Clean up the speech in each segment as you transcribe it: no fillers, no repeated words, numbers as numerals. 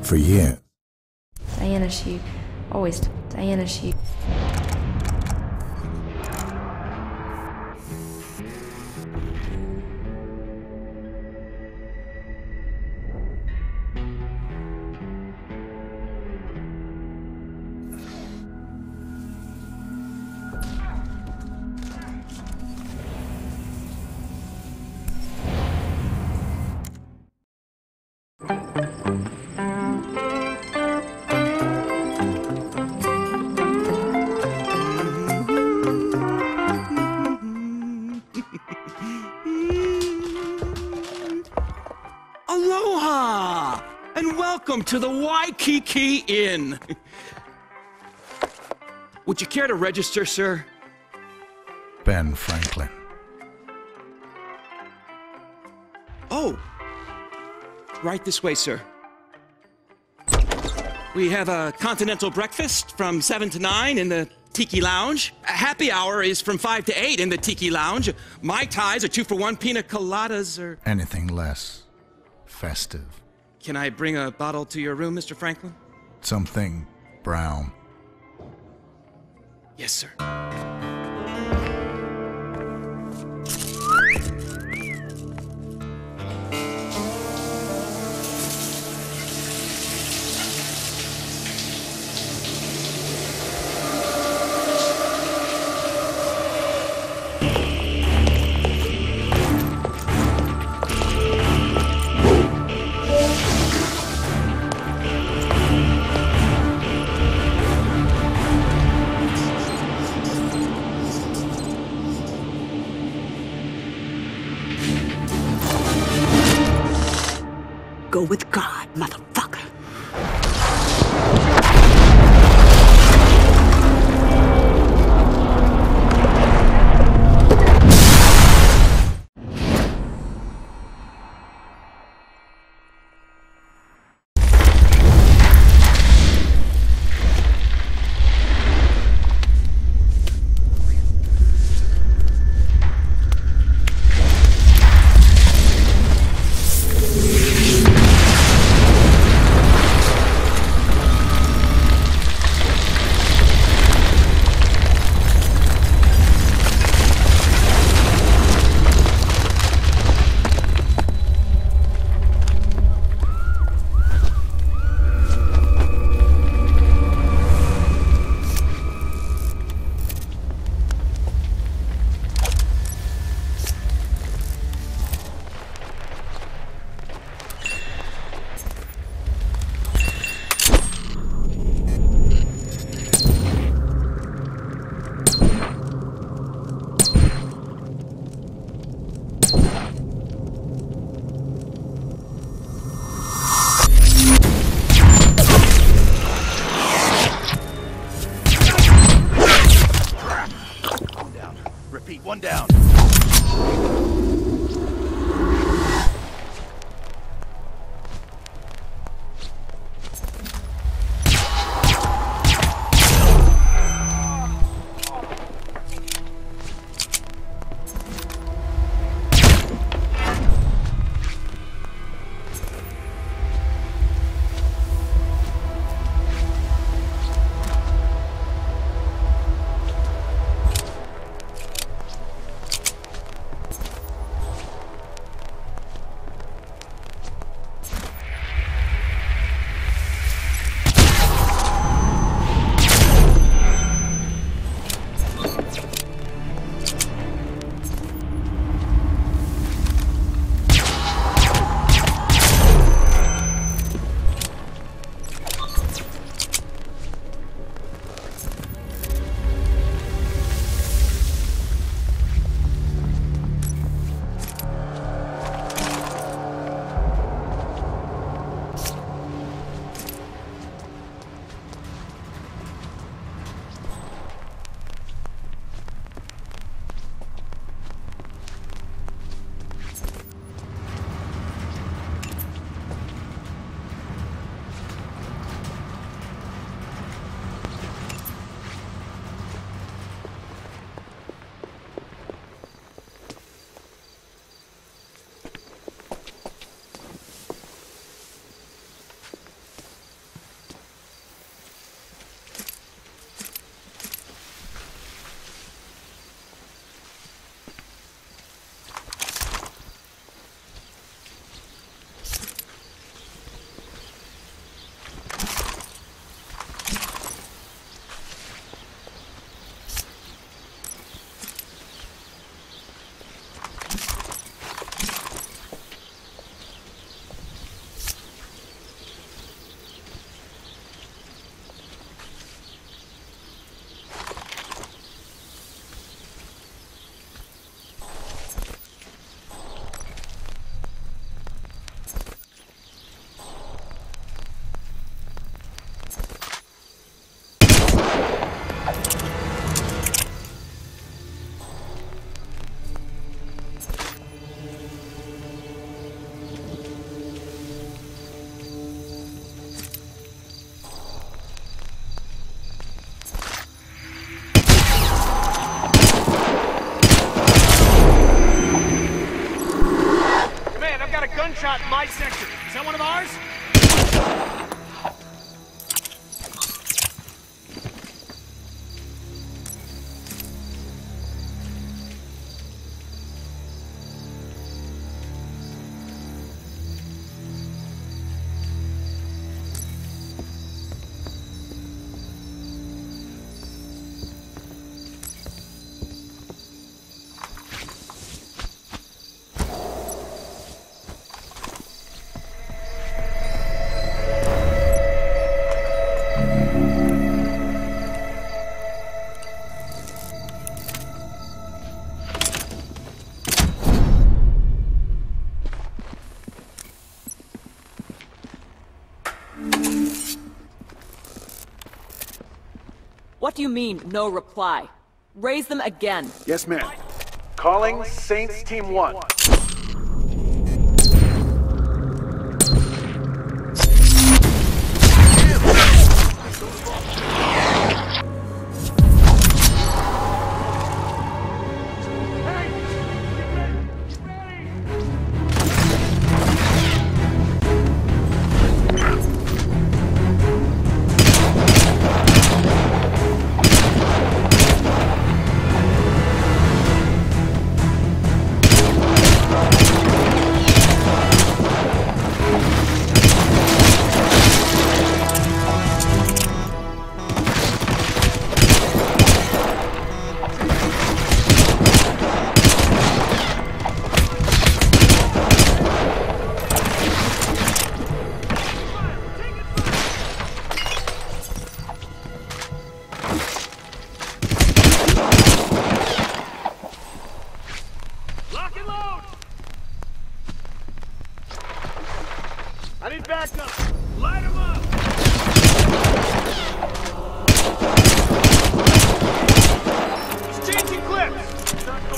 for years. Diana, she always... Diana, she... Aloha! And welcome to the Waikiki Inn. Would you care to register, sir? Ben Franklin. Oh. Right this way, sir. We have a continental breakfast from 7 to 9 in the Tiki Lounge. A happy hour is from 5 to 8 in the Tiki Lounge. Mai Tais are 2-for-1, pina coladas are... Anything less festive. Can I bring a bottle to your room, Mr. Franklin? Something brown. Yes, sir. Go with God, motherfucker. One down. shot in my sector. Is that one of ours? What do you mean, no reply? Raise them again. Yes, ma'am. Calling Saints Team 1. I need backup! Light him up! He's changing clips!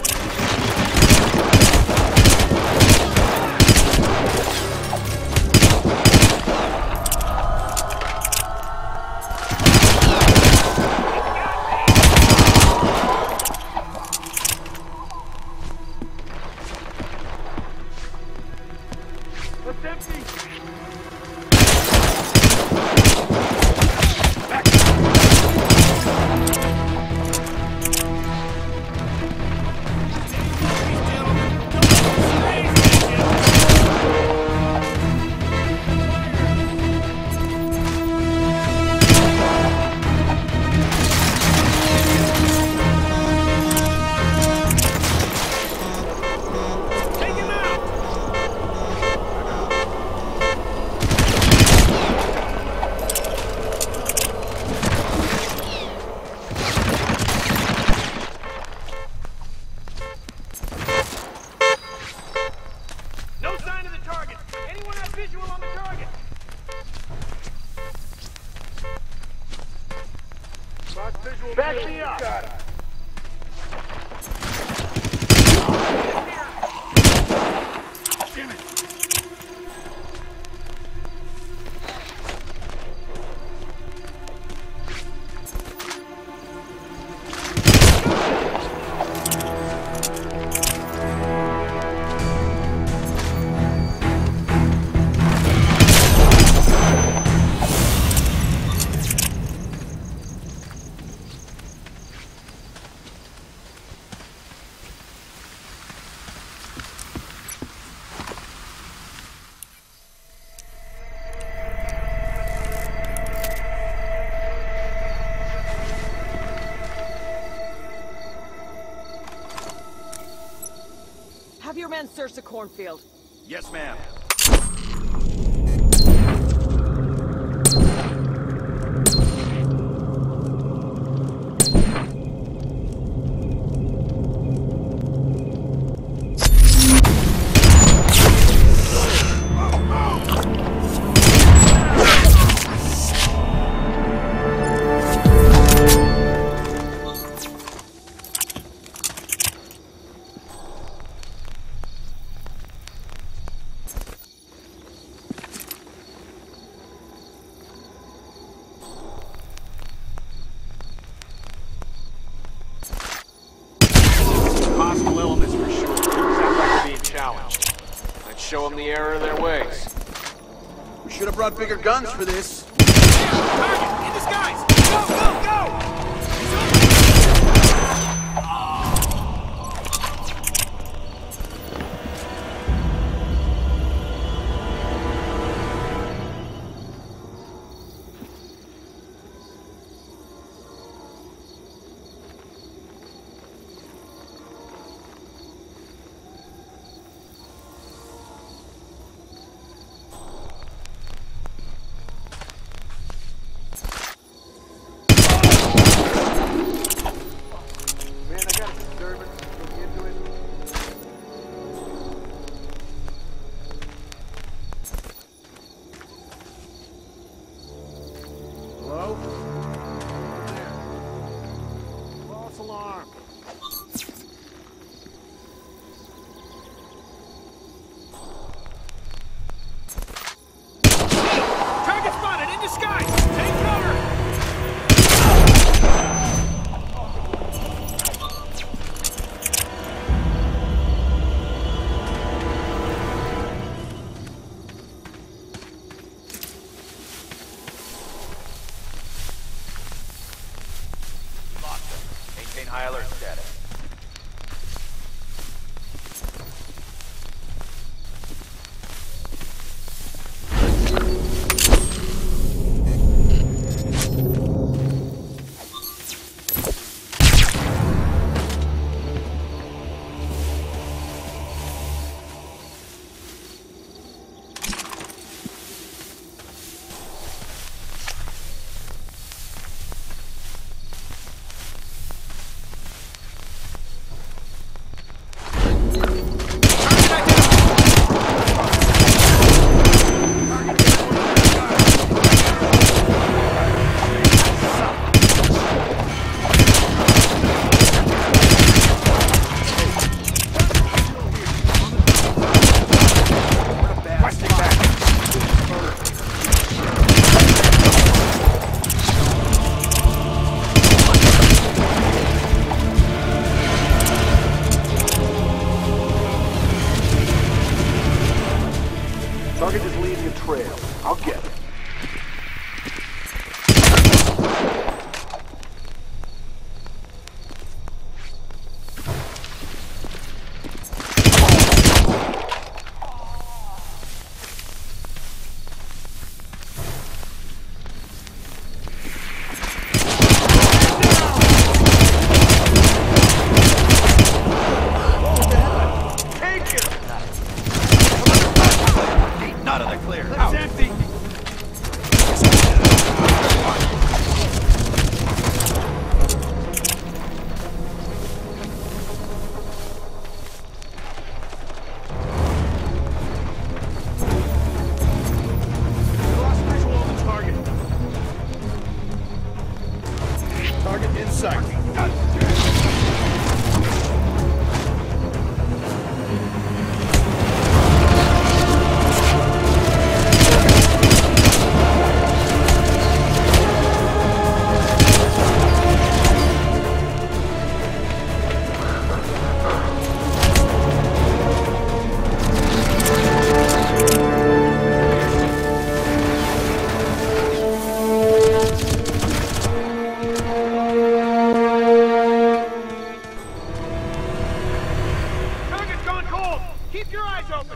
It's empty! No sign of the target! Anyone have visual on the target? Lost visual. Back me up! Got it. Damn it! Have your men search the cornfield. Yes, ma'am. show them the error of their ways. We should have brought bigger guns for this. Target! In disguise! Go, go, go! Hello? There. False alarm. Target spotted! In disguise! Take cover! Maintain high alert status. Target is leaving a trail. I'll get it. Not of the clear. It's Out. empty! We lost visual on the target. Target in sight. Target's gone cold! Keep your eyes open!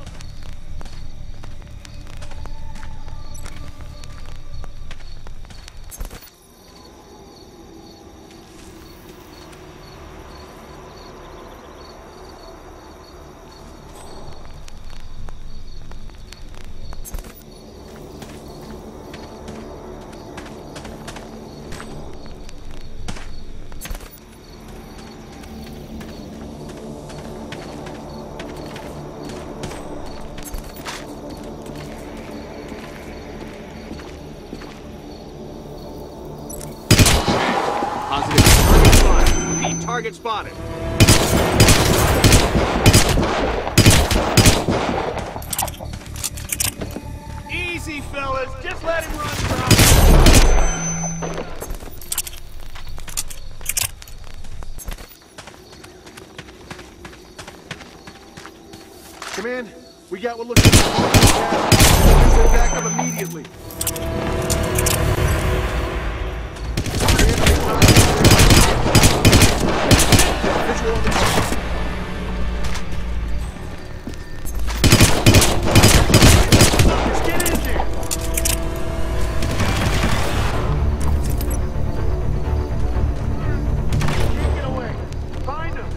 Positive. Target spotted. Repeat, target spotted. Easy, fellas! Just let him run from. Command, We got what looks like a back up immediately. Visual on the Let's get in there. Take it away. Find him.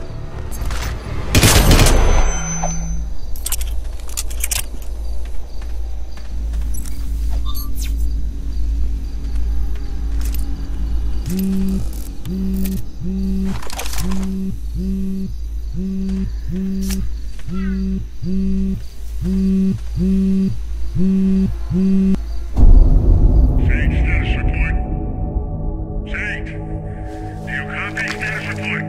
Status report. Saint, do you copy status report?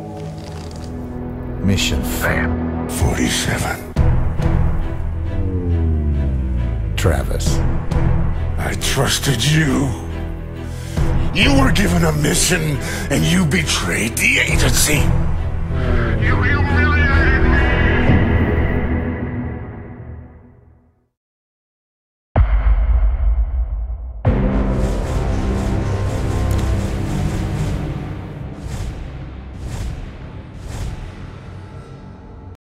Mission failed. 47. Travis. I trusted you. You were given a mission, and you betrayed the agency. You really